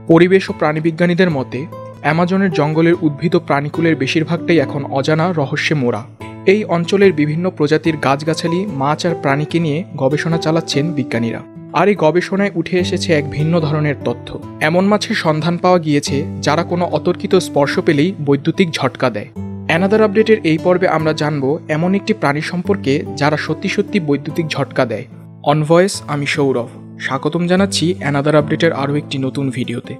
পরিবেশ ও প্রাণীবিজ্ঞানীদের মতে অ্যামাজনের জঙ্গলের উদ্ভিদ ও প্রাণীকুলের বেশিরভাগটাই এখন অজানা রহস্যে মোড়া। এই অঞ্চলের বিভিন্ন প্রজাতির গাছগাছালি, মাছ আর প্রাণীকে নিয়ে গবেষণা চালাচ্ছেন বিজ্ঞানীরা। আর এই গবেষণায় উঠে এসেছে এক ভিন্ন ধরনের তথ্য। এমন মাছের সন্ধান পাওয়া গিয়েছে যারা কোনো অতর্কিত স্পর্শ পেলেই বৈদ্যুতিক ঝটকা দেয়। অ্যানাদার আপডেটের এই পর্বে আমরা জানব এমন একটি প্রাণী সম্পর্কে যারা সত্যি সত্যি বৈদ্যুতিক ঝটকা দেয়। অন ভয়েস, আমি সৌরভ, স্বাগতম জানাচ্ছি অ্যানাদার আপডেটের আরও একটি নতুন ভিডিওতে।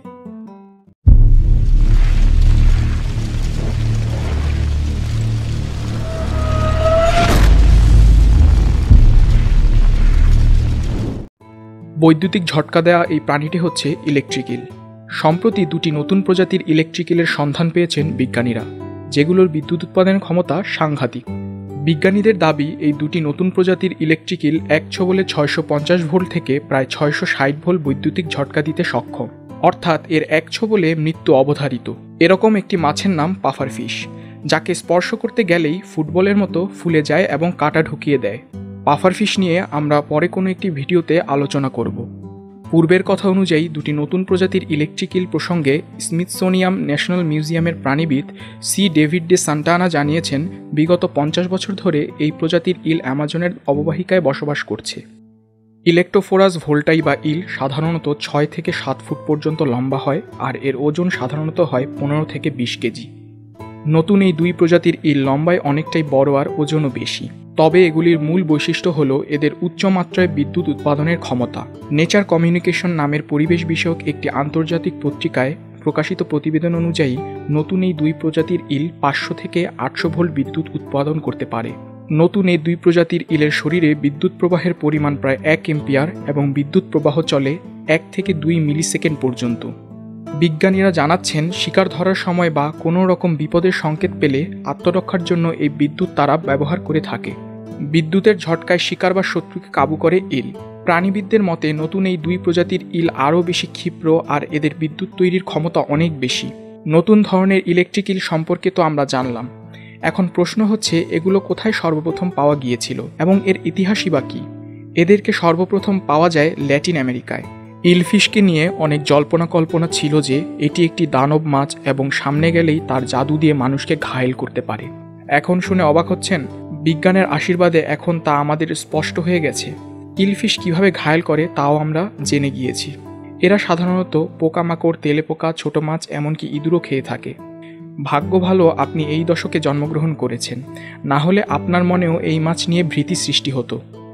বৈদ্যুতিক ঝটকা দেওয়া এই প্রাণীটি হচ্ছে ইলেকট্রিক ইল। সম্প্রতি দুটি নতুন প্রজাতির ইলেকট্রিক ইলের সন্ধান পেয়েছেন বিজ্ঞানীরা, যেগুলোর বিদ্যুৎ উৎপাদনের ক্ষমতা সাংঘাতিক। বিজ্ঞানীদের দাবি এই দুটি নতুন প্রজাতির ইলেকট্রিক ইল এক ছোবলে 650 ভোল্ট থেকে প্রায় 660 ভোল্ট বৈদ্যুতিক ঝটকা দিতে সক্ষম, অর্থাৎ এর এক ছোবলে মৃত্যু অবধারিত। এরকম একটি মাছের নাম পাফারফিশ, যাকে স্পর্শ করতে গেলেই ফুটবলের মতো ফুলে যায় এবং কাঁটা ঢুকিয়ে দেয়। পাফারফিশ নিয়ে আমরা পরে কোনো একটি ভিডিওতে আলোচনা করব। পূর্বের কথা অনুযায়ী দুটি নতুন প্রজাতির ইলেকট্রিক ইল প্রসঙ্গে স্মিথসোনিয়ান ন্যাশনাল মিউজিয়ামের প্রাণীবিদ সি ডেভিড ডে সান্টানা জানিয়েছেন, বিগত 50 বছর ধরে এই প্রজাতির ইল অ্যামাজনের অববাহিকায় বসবাস করছে। ইলেক্টোফোরাস ভোল্টাই বা ইল সাধারণত 6 থেকে 7 ফুট পর্যন্ত লম্বা হয়, আর এর ওজন সাধারণত হয় 15 থেকে 20 কেজি। নতুন এই দুই প্রজাতির ইল লম্বায় অনেকটাই বড় আর ওজনও বেশি, তবে এগুলির মূল বৈশিষ্ট্য হল এদের উচ্চমাত্রায় বিদ্যুৎ উৎপাদনের ক্ষমতা। নেচার কমিউনিকেশন নামের পরিবেশ বিষয়ক একটি আন্তর্জাতিক পত্রিকায় প্রকাশিত প্রতিবেদন অনুযায়ী নতুন এই দুই প্রজাতির ইল 500 থেকে 800 ভোল্ট বিদ্যুৎ উৎপাদন করতে পারে। নতুন এই দুই প্রজাতির ইলের শরীরে বিদ্যুৎ প্রবাহের পরিমাণ প্রায় 1 এম্পিয়ার এবং বিদ্যুৎ প্রবাহ চলে 1 থেকে 2 মিলিসেকেন্ড পর্যন্ত। বিজ্ঞানীরা জানাচ্ছেন, শিকার ধরার সময় বা কোনো রকম বিপদের সংকেত পেলে আত্মরক্ষার জন্য এই বিদ্যুৎ তারা ব্যবহার করে থাকে। বিদ্যুতের ঝটকায় শিকার বা শত্রুকে কাবু করে ইল। প্রাণীবিদদের মতে নতুন এই দুই প্রজাতির ইল আরও বেশি ক্ষিপ্র আর এদের বিদ্যুৎ তৈরির ক্ষমতা অনেক বেশি। নতুন ধরনের ইলেকট্রিক ইল সম্পর্কে তো আমরা জানলাম, এখন প্রশ্ন হচ্ছে এগুলো কোথায় সর্বপ্রথম পাওয়া গিয়েছিল এবং এর ইতিহাসই বা কী। এদেরকে সর্বপ্রথম পাওয়া যায় ল্যাটিন আমেরিকায়। ইলফিশকে নিয়ে অনেক জল্পনা কল্পনা ছিল যে এটি একটি দানব মাছ এবং সামনে গেলেই তার জাদু দিয়ে মানুষকে ঘায়েল করতে পারে। এখন শুনে অবাক হচ্ছেন? বিজ্ঞানের আশীর্বাদে এখন তা আমাদের স্পষ্ট হয়ে গেছে। ইলফিশ কিভাবে ঘায়েল করে তাও আমরা জেনে গিয়েছি। এরা সাধারণত পোকামাকড়, তেলেপোকা, ছোট মাছ, এমনকি ইঁদুরও খেয়ে থাকে। ভাগ্য ভালো আপনি এই দশকে জন্মগ্রহণ করেছেন, না হলে আপনার মনেও এই মাছ নিয়ে ভীতি সৃষ্টি হতো।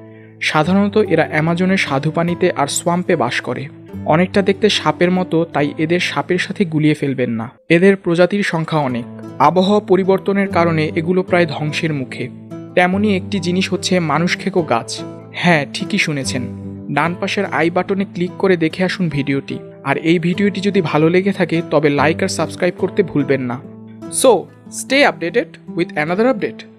সাধারণত এরা অ্যামাজনের স্বাদুপানিতে আর সোয়াম্পে বাস করে। অনেকটা দেখতে সাপের মতো, তাই এদের সাপের সাথে গুলিয়ে ফেলবেন না। এদের প্রজাতির সংখ্যা অনেক। আবহাওয়া পরিবর্তনের কারণে এগুলো প্রায় ধ্বংসের মুখে। তেমনই একটি জিনিস হচ্ছে মানুষ খেকো গাছ। হ্যাঁ, ঠিকই শুনেছেন। ডান পাশের আই বাটনে ক্লিক করে দেখে আসুন ভিডিওটি। আর এই ভিডিওটি যদি ভালো লেগে থাকে তবে লাইক আর সাবস্ক্রাইব করতে ভুলবেন না। So stay updated with another update.